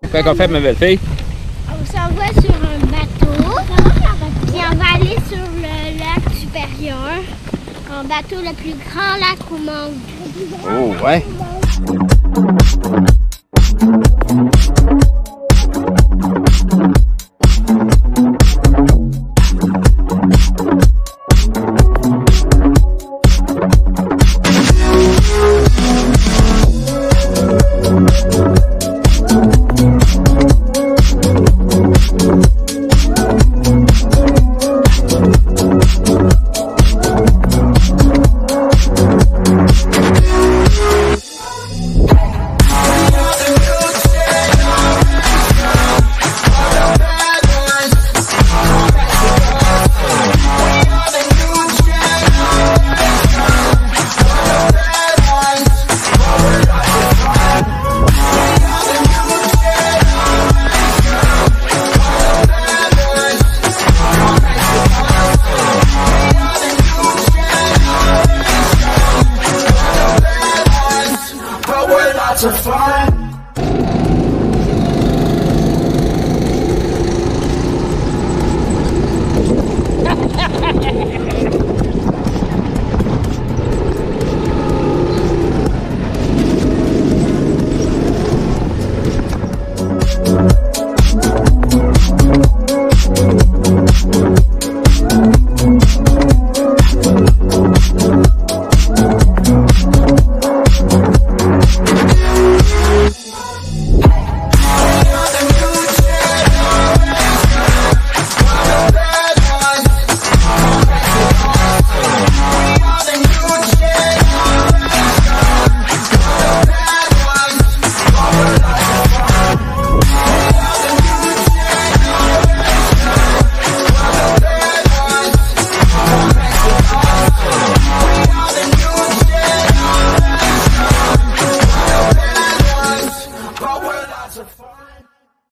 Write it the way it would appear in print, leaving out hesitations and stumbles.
Quoi qu'on fait, ma belle-fille? On s'en va sur un bateau, puis on va aller sur le lac supérieur, un bateau le plus grand lac au monde. Oh, ouais. To find